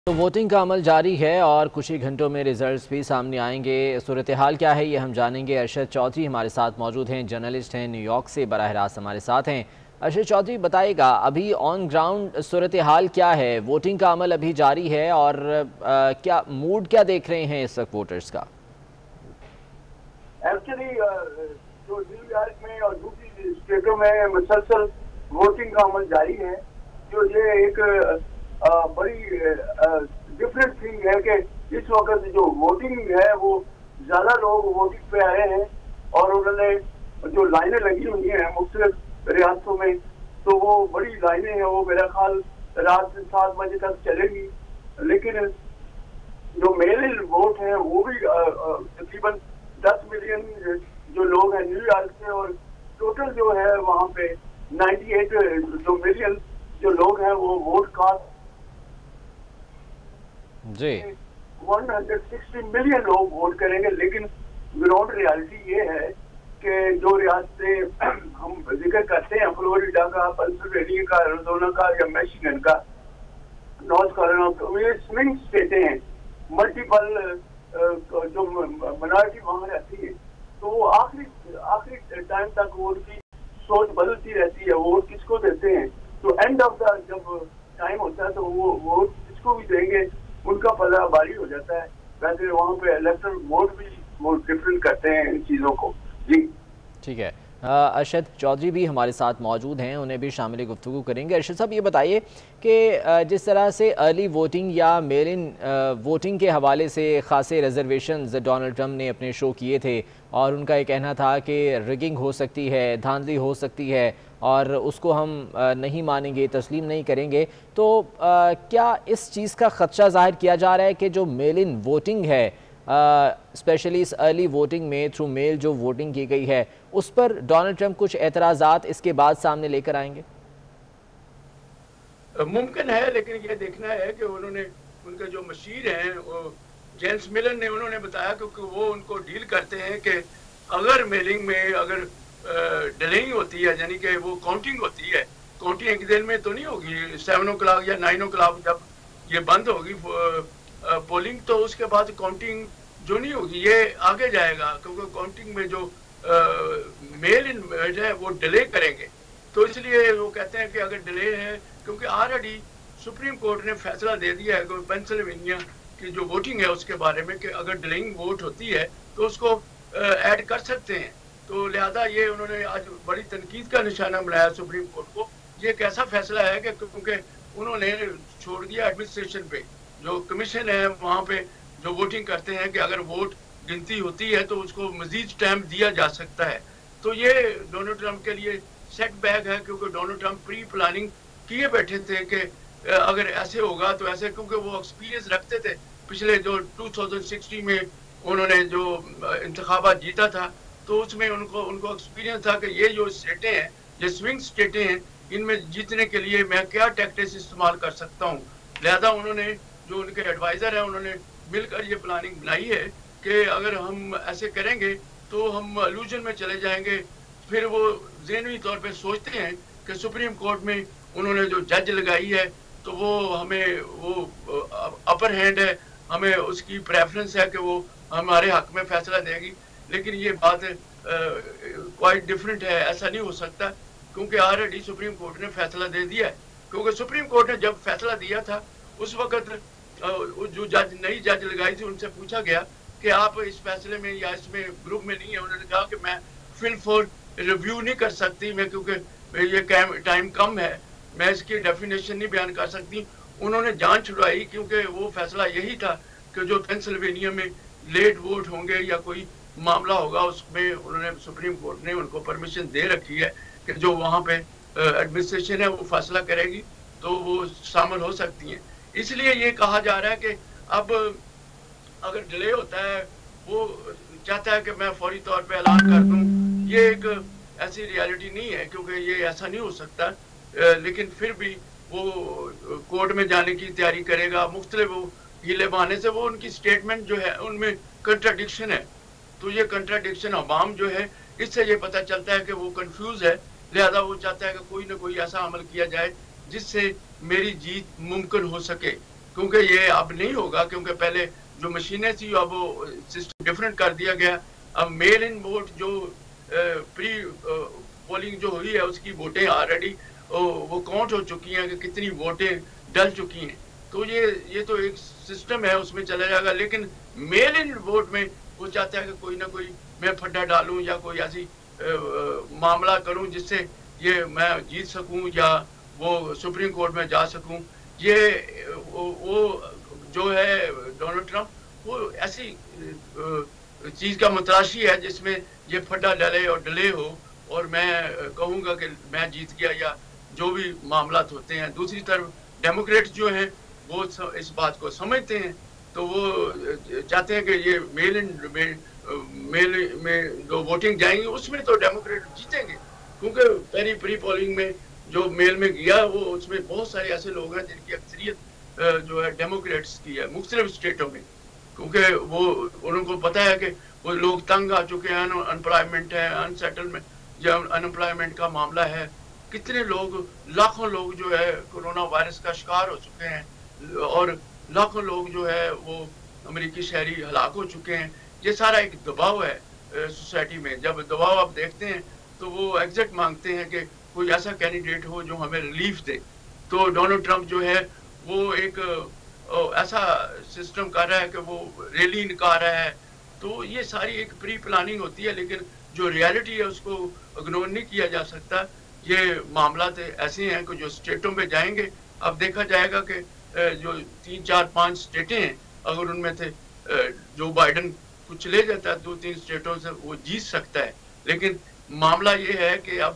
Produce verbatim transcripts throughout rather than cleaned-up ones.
तो वोटिंग का अमल जारी है और कुछ ही घंटों में रिजल्ट्स भी सामने आएंगे। सूरत हाल क्या है ये हम जानेंगे। अरशद चौधरी हमारे साथ मौजूद हैं, जर्नलिस्ट हैं, न्यूयॉर्क से बराह रास्त हमारे साथ हैं। अरशद चौधरी बताइएगा, अभी ऑन ग्राउंड सूरत हाल क्या है? वोटिंग का अमल अभी जारी है और आ, क्या मूड क्या देख रहे हैं इस वक्त वोटर्स का? एक्चुअली जो न्यूयॉर्क में और दूसरी स्टेटों में मुसलसल वोटिंग का अमल जारी है। जो ये एक आ, बड़ी डिफरेंट थिंग है कि इस वक्त जो वोटिंग है वो ज्यादा लोग वोटिंग पे आए हैं और उन्होंने जो लाइनें लगी हुई हैं मुख्तलिफ रियासतों में, तो वो बड़ी लाइनें हैं, वो मेरा ख्याल रात सात बजे तक चलेगी। लेकिन जो मेल इन वोट है वो भी तकरीबन दस मिलियन जो लोग हैं न्यूयॉर्क से, और टोटल जो है वहाँ पे अट्ठानवे जो मिलियन जो लोग हैं वो वोट कास्ट जी एक सौ साठ मिलियन लोग वोट करेंगे। लेकिन ग्राउंड रियलिटी ये है कि जो रियासतें हम जिक्र करते हैं, फ्लोरिडा का, पेंसिल्वेनिया का, एरिज़ोना का या मिशिगन का, नॉर्थ कैरोलिना का, ये स्विंग स्टेटें हैं। मल्टीपल जो माइनॉरिटी वहाँ रहती है, तो वो आखिरी आखिरी टाइम तक वोट की सोच बदलती रहती है। वोट किसको देते हैं, तो एंड ऑफ द जब टाइम होता है तो वो वोट किसको भी देंगे उनका पता भारी हो जाता है। वैसे वहाँ पे इलेक्टोरल वोट भी वो डिफरेंट करते हैं इन चीज़ों को। जी ठीक है। अरशद चौधरी भी हमारे साथ मौजूद हैं, उन्हें भी शामिल गुफ्तगू करेंगे। अरशद साहब ये बताइए कि जिस तरह से अर्ली वोटिंग या मेल इन वोटिंग के हवाले से खासे रिजर्वेशंस डोनाल्ड ट्रंप ने अपने शो किए थे और उनका ये कहना था कि रिगिंग हो सकती है, धांधली हो सकती है और उसको हम नहीं मानेंगे, तस्लीम नहीं करेंगे, तो क्या इस चीज़ का खदशा जाहिर किया जा रहा है कि जो मेल इन वोटिंग है, स्पेशली uh, इस अर्ली वोटिंग में थ्रू मेल जो वोटिंग की गई है, उस पर डोनाल्ड ट्रंप कुछ एतराज़ात इसके बाद सामने लेकर आएंगे? मुमकिन है, लेकिन ये देखना है कि उन्होंने, उनके जो मशीर हैं वो जेम्स मिलर ने, उन्होंने बताया क्योंकि वो उनको डील करते हैं कि अगर मेलिंग में अगर डिलेइंग होती है, यानी कि वो काउंटिंग होती है, काउंटिंग एक दिन में तो नहीं होगी, सेवन ओ क्लाक या नाइन ओ क्लाक जब ये बंद होगी पोलिंग, तो उसके बाद काउंटिंग जो नहीं होगी ये आगे जाएगा, क्योंकि काउंटिंग में जो मेल इन है वो डिले करेंगे। तो इसलिए वो कहते हैं कि अगर डिले है, क्योंकि ऑलरेडी सुप्रीम कोर्ट ने फैसला दे दिया है कि पेंसिल्वेनिया की जो वोटिंग है उसके बारे में कि अगर डिलेइंग वोट होती है तो उसको ऐड कर सकते हैं। तो लिहाजा ये उन्होंने आज बड़ी तनकीद का निशाना बनाया सुप्रीम कोर्ट को। ये कैसा फैसला है कि क्योंकि उन्होंने छोड़ दिया एडमिनिस्ट्रेशन पे, जो कमीशन है वहाँ पे जो वोटिंग करते हैं कि अगर वोट गिनती होती है तो उसको मजीद टाइम दिया जा सकता है। तो ये डोनाल्ड ट्रंप के लिए सेट बैक है, क्योंकि डोनाल्ड ट्रंप प्री प्लानिंग किए बैठे थे कि अगर ऐसे होगा तो ऐसे, क्योंकि वो एक्सपीरियंस रखते थे पिछले जो दो हज़ार सोलह में उन्होंने जो इंतखाबात जीता था, तो उसमें उनको उनको एक्सपीरियंस था कि ये जो स्टेटें हैं, ये स्विंग स्टेटें हैं, इनमें जीतने के लिए मैं क्या टैक्टिक्स इस्तेमाल कर सकता हूँ। लिहाजा उन्होंने, जो उनके एडवाइज़र हैं, उन्होंने मिलकर ये प्लानिंग बनाई है कि अगर हम ऐसे करेंगे तो हम अलूजन में चले जाएंगे। फिर वो ज़हनी तौर पे सोचते हैं कि सुप्रीम कोर्ट में उन्होंने जो जज लगाई है तो वो हमें वो अपर हैंड है, हमें उसकी प्रेफरेंस है कि वो हमारे हक में फैसला देगी। लेकिन ये बात क्वाइट डिफरेंट है, ऐसा नहीं हो सकता, क्योंकि ऑलरेडी सुप्रीम कोर्ट ने फैसला दे दिया है। क्योंकि सुप्रीम कोर्ट ने जब फैसला दिया था उस वक्त जो जज नई जज लगाई थी उनसे पूछा गया कि आप इस फैसले में या इसमें ग्रुप में नहीं है। उन्होंने कहा कि मैं फिल फॉर रिव्यू नहीं कर सकती, मैं क्योंकि ये टाइम कम है, मैं इसकी डेफिनेशन नहीं बयान कर सकती। उन्होंने जान छुड़वाई, क्योंकि वो फैसला यही था कि जो पेंसिल्वेनिया में लेट वोट होंगे या कोई मामला होगा उसमें उन्होंने, सुप्रीम कोर्ट ने उनको परमिशन दे रखी है कि जो वहाँ पे एडमिनिस्ट्रेशन है वो फैसला करेगी तो वो शामिल हो सकती हैं। इसलिए ये कहा जा रहा है कि अब अगर डिले होता है, वो चाहता है कि मैं फौरी तौर पे ऐलान कर दूं। ये एक ऐसी रियलिटी नहीं है, क्योंकि ये ऐसा नहीं हो सकता, लेकिन फिर भी वो कोर्ट में जाने की तैयारी करेगा। मुख्तलिफ वो हीले बहाने से, वो उनकी स्टेटमेंट जो है उनमें कंट्राडिक्शन है, तो ये कंट्राडिक्शन अवाम जो है इससे ये पता चलता है कि वो कंफ्यूज है। लिहाजा वो चाहता है कि कोई ना कोई ऐसा अमल किया जाए जिससे मेरी जीत मुमकिन हो सके। क्योंकि ये अब नहीं होगा, क्योंकि पहले जो मशीनें थी अब वो सिस्टम डिफरेंट कर दिया गया। अब मेल इन वोट जो प्री पोलिंग जो हुई है उसकी वोटें ऑलरेडी वो काउंट हो चुकी हैं कि कितनी वोटें डल चुकी हैं। तो ये ये तो एक सिस्टम है, उसमें चला जाएगा। लेकिन मेल इन वोट में वो चाहता है कि कोई ना कोई मैं फड्डा डालूं या कोई ऐसी मामला करूं जिससे ये मैं जीत सकूं या वो सुप्रीम कोर्ट में जा सकूं। ये वो, वो जो है डोनाल्ड ट्रंप वो ऐसी चीज का मुतलाशी है जिसमें ये फड्डा डले और डले हो और मैं कहूँगा कि मैं जीत गया या जो भी मामला होते हैं। दूसरी तरफ डेमोक्रेट्स जो हैं वो इस बात को समझते हैं, तो वो चाहते हैं कि ये मेल इन में मेल में जो वोटिंग जाएंगे उसमें तो डेमोक्रेट जीतेंगे, क्योंकि पहली प्री पोलिंग में जो मेल में गया वो उसमें बहुत सारे ऐसे लोग हैं जिनकी अक्सरियत जो है डेमोक्रेट्स की है मुख्तलिफ स्टेटों में, क्योंकि वो उनको पता है कि वो लोग तंग आ चुके हैं, अनएम्प्लॉयमेंट है, अनसेटलमेंट जो अनएम्प्लॉयमेंट का मामला है। कितने लोग, लाखों लोग जो है कोरोना वायरस का शिकार हो चुके हैं और लाखों लोग जो है वो अमेरिकी शहरी हलाक हो चुके हैं। ये सारा एक दबाव है सोसाइटी में। जब दबाव आप देखते हैं तो वो एग्जिट मांगते हैं कि कोई ऐसा कैंडिडेट हो जो हमें रिलीफ दे। तो डोनाल्ड ट्रंप जो है वो एक ऐसा सिस्टम कर रहा है कि वो रैली निकाल रहा है। तो ये सारी एक प्री प्लानिंग होती है, लेकिन जो रियलिटी है उसको इग्नोर नहीं किया जा सकता। ये मामला तो ऐसे हैं कि जो स्टेटों में जाएंगे, अब देखा जाएगा कि जो तीन चार पांच स्टेटें हैं अगर उनमें से जो बाइडन कुछ ले जाता है दो तीन स्टेटों से वो जीत सकता है। लेकिन मामला ये है कि अब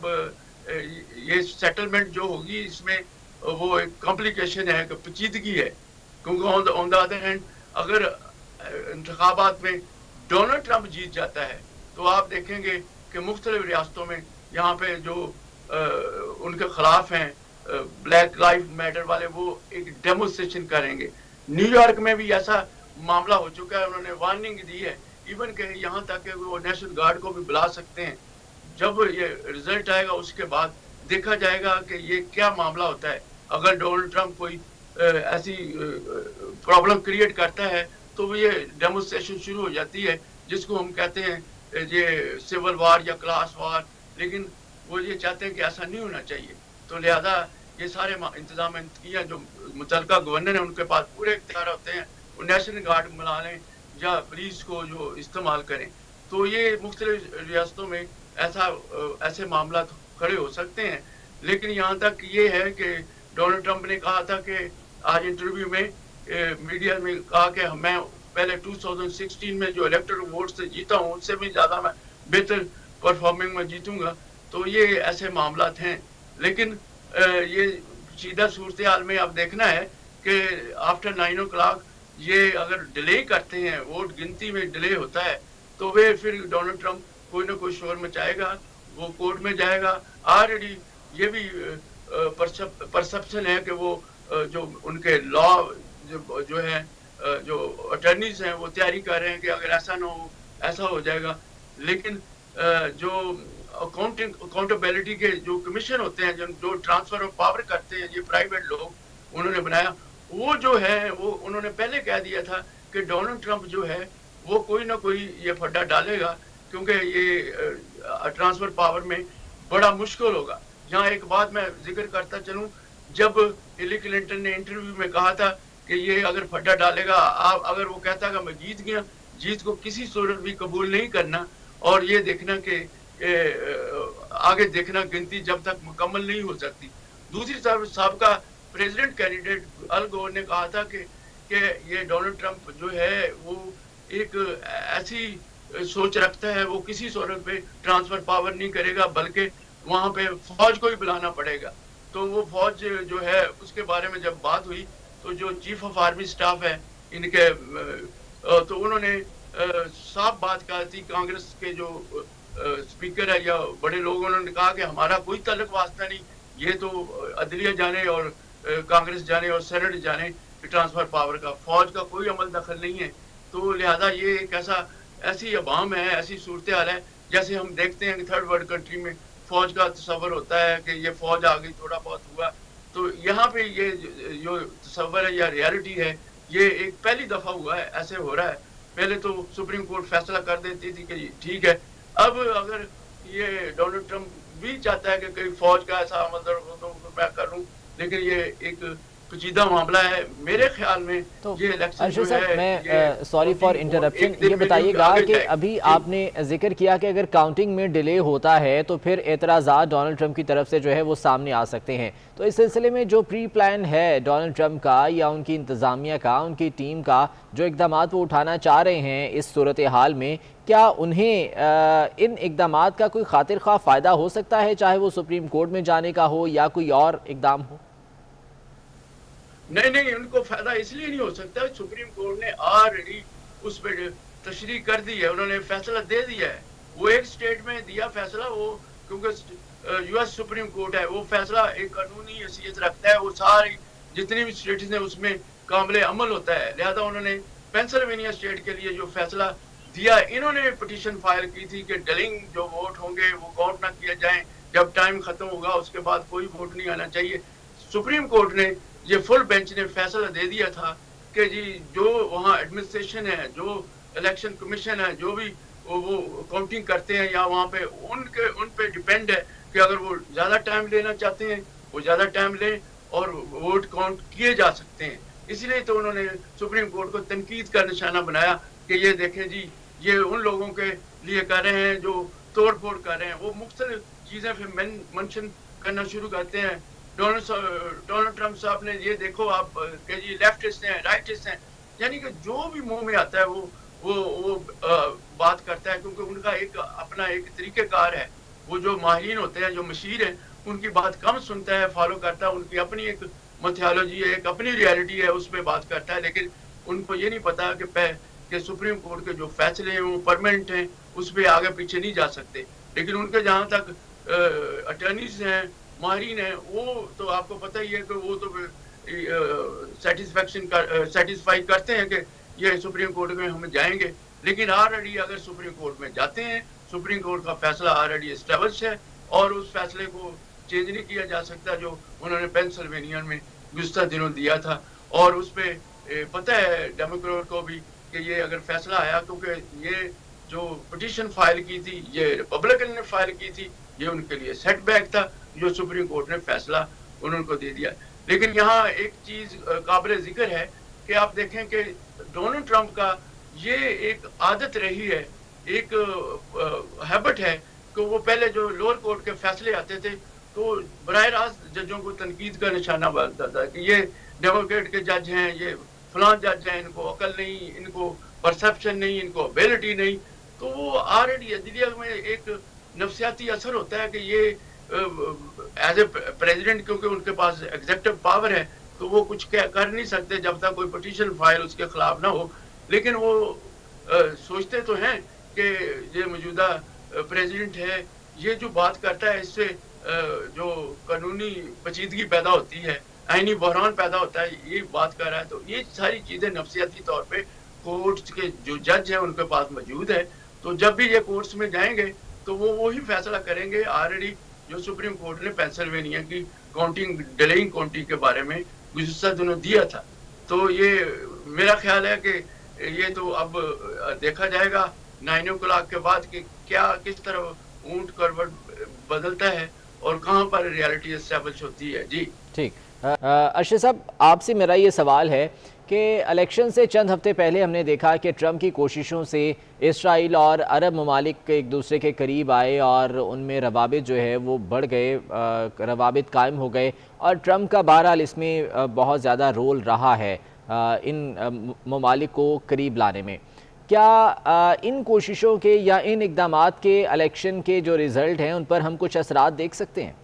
ये सेटलमेंट जो होगी इसमें वो एक कॉम्प्लिकेशन है, पेचीदगी है, क्योंकि ऑन द अदर हैंड अगर इंतखाबात में डोनाल्ड ट्रंप जीत जाता है तो आप देखेंगे कि मुख्तलिफ रियासतों में यहाँ पे जो आ, उनके खिलाफ हैं ब्लैक लाइफ मैटर वाले वो एक डेमोन्स्ट्रेशन करेंगे। न्यूयॉर्क में भी ऐसा मामला हो चुका है, उन्होंने वार्निंग दी है इवन के यहाँ तक कि वो नेशनल गार्ड को भी बुला सकते हैं। जब ये रिजल्ट आएगा उसके बाद देखा जाएगा कि ये क्या मामला होता है। अगर डोनाल्ड ट्रंप कोई ऐसी प्रॉब्लम क्रिएट करता है तो ये डेमोन्स्ट्रेशन शुरू हो जाती है जिसको हम कहते हैं ये सिविल वार या क्लास वार। लेकिन वो ये चाहते हैं कि ऐसा नहीं होना चाहिए, तो लिहाजा ये सारे इंतजाम किया जो मुतलका गवर्नर है उनके पास पूरे इख्तियार होते हैं, वो नेशनल गार्ड बुला लें या पुलिस को जो इस्तेमाल करें। तो ये मुख्तलिफ रियासतों में ऐसा ऐसे मामला खड़े हो सकते हैं। लेकिन यहाँ तक ये है कि डोनाल्ड ट्रंप ने कहा था कि आज इंटरव्यू में ए, मीडिया में कहा कि मैं पहले दो हज़ार सोलह में जो इलेक्टोरल वोट से जीता हूँ उससे भी ज़्यादा मैं बेहतर परफॉर्मिंग में जीतूंगा। तो ये ऐसे मामला हैं। लेकिन आ, ये सीधा सूरत हाल में अब देखना है कि आफ्टर नाइन ओ क्लाक ये अगर डिले करते हैं, वोट गिनती में डिले होता है, तो वे फिर डोनाल्ड ट्रंप कोई ना कोई शोर मचाएगा, वो कोर्ट में जाएगा। ऑलरेडी ये भी परसेप्शन है कि वो जो उनके लॉ जो, जो है जो अटर्नीज हैं वो तैयारी कर रहे हैं कि अगर ऐसा ना हो ऐसा हो जाएगा। लेकिन जो अकाउंटिंग अकाउंटेबिलिटी के जो कमीशन होते हैं जो जो ट्रांसफर ऑफ पावर करते हैं ये प्राइवेट लोग उन्होंने बनाया, वो जो है वो उन्होंने पहले कह दिया था कि डोनाल्ड ट्रंप जो है वो कोई ना कोई ये फड्डा डालेगा, क्योंकि ये ट्रांसफर पावर में बड़ा मुश्किल होगा। यहाँ एक बात मैं जिक्र करता चलूँ, जब हिलरी क्लिंटन ने इंटरव्यू में कहा था कि ये अगर फड्डा डालेगा, आप अगर वो कहता कि मैं जीत गया, जीत को किसी सूरत भी कबूल नहीं करना और ये देखना कि आगे देखना गिनती जब तक मुकम्मल नहीं हो सकती। दूसरी तरफ सबका प्रेसिडेंट कैंडिडेट अल गोर ने कहा था कि कि ये डोनाल्ड ट्रंप जो है वो एक ऐसी सोच रखता है, वो किसी सूरत पे ट्रांसफर पावर नहीं करेगा बल्कि वहाँ पे फौज को ही बुलाना पड़ेगा। तो वो फौज जो है उसके बारे में जब बात हुई तो जो चीफ ऑफ आर्मी स्टाफ है इनके तो उन्होंने साफ बात कहा थी, कांग्रेस के जो स्पीकर है या बड़े लोग उन्होंने कहा कि हमारा कोई ताल्लुक वास्ता नहीं, ये तो अदलिया जाने और कांग्रेस जाने और सेनेट जाने ट्रांसफर पावर का, फौज का कोई अमल दखल नहीं है। तो लिहाजा ये एक ऐसा ऐसी अवाम है, ऐसी सूरत हाल है जैसे हम देखते हैं कि थर्ड वर्ल्ड कंट्री में फौज का तस्वर होता है कि ये फौज आ गई, थोड़ा बहुत हुआ तो यहाँ पे ये जो तस्वर है या रियलिटी है, ये एक पहली दफा हुआ है ऐसे हो रहा है। पहले तो सुप्रीम कोर्ट फैसला कर देती थी कि ठीक है, अब अगर ये डोनाल्ड ट्रम्प भी चाहता है कि कहीं फौज का ऐसा मतलब तो मैं करूं, लेकिन ये एक पेचीदा मामला है मेरे ख्याल में। तो ये इलेक्शन जो साहब, है, मैं सॉरी फॉर इंटरप्शन, ये बताइएगा कि अभी आपने जिक्र किया कि अगर काउंटिंग में डिले होता है तो फिर एतराज़ात डोनाल्ड ट्रम्प की तरफ से जो है वो सामने आ सकते हैं। तो इस सिलसिले में जो प्री प्लान है डोनाल्ड ट्रम्प का या उनकी इंतज़ामिया का, उनकी टीम का, जो इकदाम वो उठाना चाह रहे हैं इस सूरत हाल में, क्या उन्हें आ, इन इकदाम का कोई खातिर खा फ़ायदा हो सकता है, चाहे वो सुप्रीम कोर्ट में जाने का हो या कोई और इकदाम हो? नहीं नहीं, उनको फायदा इसलिए नहीं हो सकता, सुप्रीम कोर्ट ने ऑलरेडी उस पर तशरीह कर दी है, उन्होंने फैसला दे दिया है। वो एक स्टेट में दिया फैसला, वो क्योंकि यूएस सुप्रीम कोर्ट है, वो फैसला एक कानूनी हैसियत रखता है, वो सारी जितनी भी स्टेट्स हैं उसमें काबिल अमल होता है। लिहाजा उन्होंने पेंसिल्वेनिया स्टेट के लिए जो फैसला दिया, इन्होंने पिटीशन फाइल की थी कि डलिंग जो वोट होंगे वो काउंट ना किया जाए, जब टाइम खत्म होगा उसके बाद कोई वोट नहीं आना चाहिए। सुप्रीम कोर्ट ने, ये फुल बेंच ने फैसला दे दिया था कि जी जो वहाँ एडमिनिस्ट्रेशन है, जो इलेक्शन कमीशन है, जो भी वो, वो काउंटिंग करते हैं या वहाँ पे उनके उन पे डिपेंड है कि अगर वो ज़्यादा टाइम लेना चाहते हैं वो ज़्यादा टाइम लें और वोट काउंट किए जा सकते हैं। इसलिए तो उन्होंने सुप्रीम कोर्ट को तनकीद का निशाना बनाया कि ये देखें जी, ये उन लोगों के लिए कर रहे हैं जो तोड़ फोड़ कर रहे हैं। वो मुख्तलिफ चीज़ें फिर मेंशन करना शुरू करते हैं। डोनाल्ड ट्रम्प साहब ने, ये देखो आप कि जी लेफ्टिस्ट हैं, राइटिस्ट हैं, यानी कि जो भी मुंह में आता है वो वो वो आ, बात करता है, क्योंकि उनका एक अपना एक तरीक़ेकार है। वो जो माहिरीन होते हैं, जो मशीर हैं, उनकी बात कम सुनता है, फॉलो करता है, उनकी अपनी एक मैथोलॉजी है, एक अपनी रियलिटी है, उस पर बात करता है। लेकिन उनको ये नहीं पता कि कि सुप्रीम कोर्ट के जो फैसले हैं वो परमानेंट हैं, उस पर आगे पीछे नहीं जा सकते। लेकिन उनके जहाँ तक अटर्नीज हैं, माहिरीन हैं, वो तो आपको पता ही है कि वो तो सेटिस्फेक्शन कर सेटिस्फाई करते हैं कि ये सुप्रीम कोर्ट में हम जाएंगे। लेकिन ऑलरेडी अगर सुप्रीम कोर्ट में जाते हैं, सुप्रीम कोर्ट का फैसला ऑलरेडी एस्टेब्लिश है और उस फैसले को चेंज नहीं किया जा सकता, जो उन्होंने पेंसिल्वेनिया में गुज़श्ता दिनों दिया था। और उस पर पता है डेमोक्रेट को भी कि ये अगर फैसला आया, क्योंकि ये जो पिटीशन फाइल की थी ये रिपब्लिकन ने फाइल की थी, ये उनके लिए सेटबैक था जो सुप्रीम कोर्ट ने फैसला उनको दे दिया। लेकिन यहाँ एक चीज काबिल जिक्र है कि आप देखें कि डोनाल्ड ट्रंप का ये एक आदत रही है, एक हैबिट है कि वो पहले जो लोअर कोर्ट के फैसले आते थे तो बराह रास्त जजों को तनकीद का निशाना बनता था कि ये डेमोक्रेट के जज हैं, ये फलां जज हैं, इनको अकल नहीं, इनको परसेप्शन नहीं, इनको एबिलिटी नहीं। तो वो ऑलरेडी अदलिया में एक नफसियाती असर होता है कि ये एज ए प्रेसिडेंट, क्योंकि उनके पास एग्जेक्टिव पावर है, तो वो कुछ कर नहीं सकते जब तक कोई पिटीशन फाइल उसके खिलाफ ना हो। लेकिन वो आ, सोचते तो हैं कि ये मौजूदा प्रेसिडेंट है, ये जो बात करता है इससे जो कानूनी पेचीदगी पैदा होती है, आईनी बहरान पैदा होता है, ये बात कर रहा है। तो ये सारी चीज़ें नफसियाती तौर पे कोर्ट्स के जो जज हैं उनके पास मौजूद है। तो जब भी ये कोर्ट्स में जाएंगे तो वो वही फैसला करेंगे ऑलरेडी जो सुप्रीम कोर्ट ने पेंसिल्वेनिया की काउंटिंग डिलेइंग काउंटिंग के बारे में गुज़श्ता दिनों दिया था। तो ये मेरा ख्याल है कि ये तो अब देखा जाएगा नाइन ओ क्लॉक के बाद कि क्या किस तरह ऊंट करवट बदलता है और कहाँ पर रियलिटी एस्टेब्लिश होती है। जी ठीक। अरशद साहब, आपसे मेरा ये सवाल है कि इलेक्शन से चंद हफ्ते पहले हमने देखा कि ट्रंप की कोशिशों से इसराइल और अरब ममालिक एक दूसरे के करीब आए और उनमें रवाबित जो है वो बढ़ गए, रवाबित कायम हो गए, और ट्रंप का बहरहाल इसमें बहुत ज़्यादा रोल रहा है इन ममालिक को करीब लाने में। क्या इन कोशिशों के या इन इक़दामात के इलेक्शन के जो रिज़ल्ट हैं उन पर हम कुछ असरात देख सकते हैं?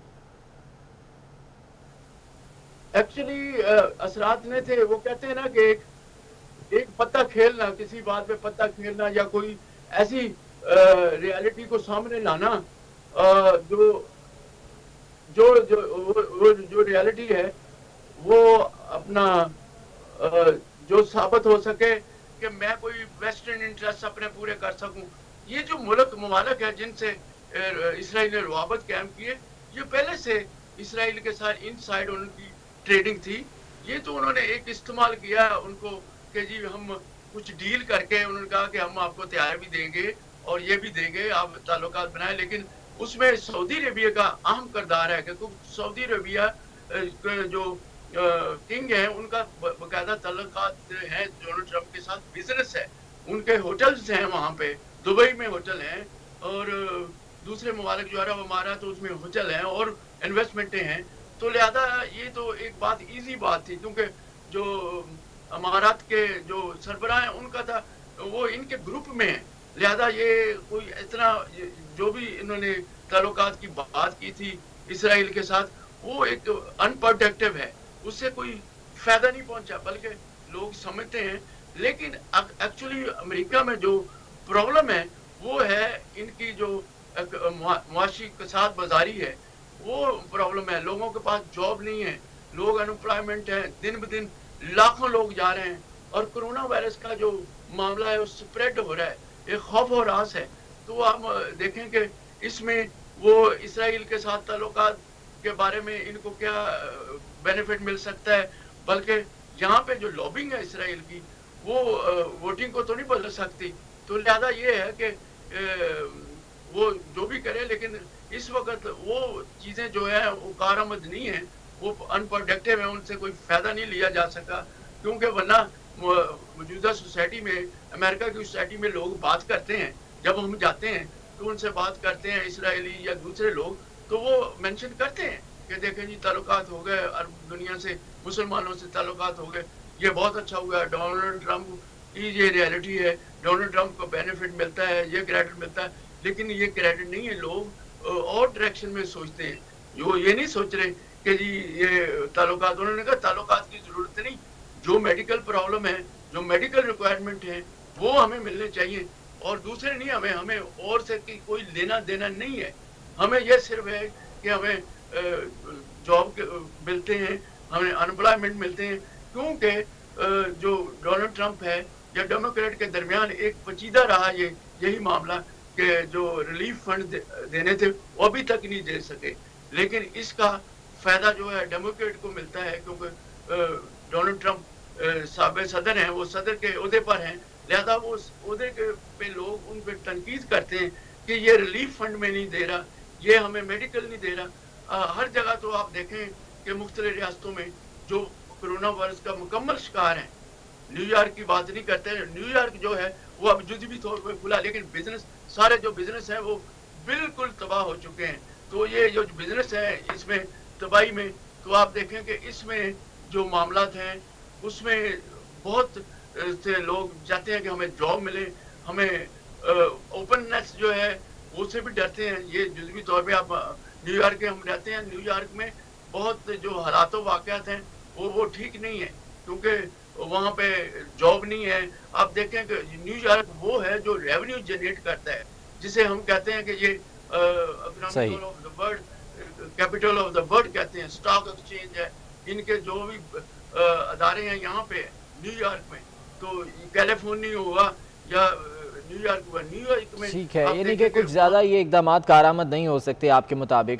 एक्चुअली असरात नहीं थे। वो कहते हैं ना कि एक एक पत्ता खेलना, किसी बात पे पत्ता खेलना या कोई ऐसी रियलिटी को सामने लाना आ, जो जो जो वो जो रियलिटी है वो अपना आ, जो साबित हो सके कि मैं कोई वेस्टर्न इंटरेस्ट अपने पूरे कर सकूं। ये जो मुल्क ममालिक है जिनसे इसराइल ने रवाबत कायम किए, ये पहले से इसराइल के साथ इनसाइड उनकी ट्रेडिंग थी। ये तो उन्होंने एक इस्तेमाल किया उनको कि जी हम कुछ डील करके उन्होंने कहा कि हम आपको तैयार भी देंगे और ये भी देंगे, आप ताल्लुकात बनाए। लेकिन उसमें सऊदी अरेबिया का अहम किरदार है, क्योंकि सऊदी अरेबिया जो किंग है उनका बाकायदा ताल्लुकात हैं डोनाल्ड ट्रंप के साथ, बिजनेस है, उनके होटल्स हैं वहाँ पे, दुबई में होटल हैं और दूसरे ममालिक जो अरब अमारात तो उसमें होटल हैं और इन्वेस्टमेंटें हैं। तो लिहाजा ये तो एक बात इजी बात थी, क्योंकि जो अमारात के जो सरबराह हैं उनका था वो इनके ग्रुप में है। लिहाजा ये कोई इतना जो भी इन्होंने ताल्लुकात की बात की थी इसराइल के साथ, वो एक अनप्रोडक्टिव है, उससे कोई फायदा नहीं पहुंचा, बल्कि लोग समझते हैं। लेकिन एक्चुअली अमेरिका में जो प्रॉब्लम है वो है इनकी जो मुआशी कसाद बाजारी है, वो प्रॉब्लम है। लोगों के पास जॉब नहीं है, लोग अनएम्प्लॉयमेंट है, दिन ब दिन लाखों लोग जा रहे हैं और कोरोना वायरस का जो मामला है वो स्प्रेड हो रहा है, एक खौफ और रास है। तो आप देखें कि इसमें वो इसराइल के साथ ताल्लुकात के बारे में इनको क्या बेनिफिट मिल सकता है, बल्कि यहाँ पे जो लॉबिंग है इसराइल की वो वोटिंग को तो नहीं बदल सकती। तो लिहाजा ये है कि वो जो भी करे, लेकिन इस वक्त वो चीज़ें जो है वो कारआमद नहीं है, वो अनप्रोडक्टिव है, उनसे कोई फ़ायदा नहीं लिया जा सका। क्योंकि वरना मौजूदा सोसाइटी में, अमेरिका की सोसाइटी में लोग बात करते हैं, जब हम जाते हैं तो उनसे बात करते हैं इसराइली या दूसरे लोग, तो वो मेंशन करते हैं कि देखें जी ताल्लुकात हो गए अरब दुनिया से, मुसलमानों से ताल्लुकात हो गए, ये बहुत अच्छा हुआ, डोनाल्ड ट्रंप की ये रियलिटी है, डोनाल्ड ट्रंप को बेनिफिट मिलता है, ये क्रेडिट मिलता है। लेकिन ये क्रेडिट नहीं है, लोग और डायरेक्शन में सोचते हैं, जो ये नहीं सोच रहे कि जी ये ताल्लुकात, उन्होंने कहा ताल्लुकात की ज़रूरत नहीं, जो मेडिकल प्रॉब्लम है, जो मेडिकल रिक्वायरमेंट है वो हमें मिलने चाहिए और दूसरे नहीं, हमें हमें और से की कोई लेना देना नहीं है। हमें यह सिर्फ है कि हमें जॉब मिलते हैं, हमें अनएम्प्लॉयमेंट मिलते हैं। क्योंकि जो डोनाल्ड ट्रंप है या डेमोक्रेट के दरमियान एक पेचीदा रहा ये यही मामला कि जो रिलीफ फंड दे, देने थे वो अभी तक नहीं दे सके। लेकिन इसका फायदा जो है डेमोक्रेट को मिलता है, क्योंकि डोनाल्ड ट्रंप साबिक़ सदर हैं, वो सदर के ओहदे पर हैं, लिहाजा वो उस ओहदे के पे लोग उन पर तनकीद करते हैं कि ये रिलीफ फंड में नहीं दे रहा, ये हमें मेडिकल नहीं दे रहा। आ, हर जगह तो आप देखें कि मुख्तलिफ रियासतों में जो कोरोना वायरस का मुकम्मल शिकार है, न्यूयॉर्क की बात नहीं करते हैं, न्यूयॉर्क जो है वो अब जुज़वी तौर पर खुला, लेकिन बिजनेस, सारे जो बिजनेस हैं वो बिल्कुल तबाह हो चुके हैं। तो ये जो बिजनेस है इसमें तबाही में, तो आप देखें कि इसमें जो मामलात हैं उसमें बहुत से लोग चाहते हैं कि हमें जॉब मिले, हमें ओपननेस जो है उससे भी डरते हैं। ये जुज़वी तौर पे आप न्यूयॉर्क के हम रहते हैं, न्यूयॉर्क में बहुत जो हालात वाक़यात हैं वो वो ठीक नहीं है, क्योंकि वहाँ पे जॉब नहीं है। आप देखें कि न्यूयॉर्क वो है जो रेवेन्यू जनरेट करता है, जिसे हम कहते हैं कि ये economic of the world, capital of the world कहते हैं, स्टॉक एक्सचेंज है, इनके जो भी अदारे हैं यहाँ पे न्यूयॉर्क में, तो कैलिफोर्निया हुआ या न्यूयॉर्क हुआ, न्यूयॉर्क में ठीक है, यानी कि कुछ ज़्यादा ये इक़दामात कारआमद नहीं हो सकते आपके मुताबिक।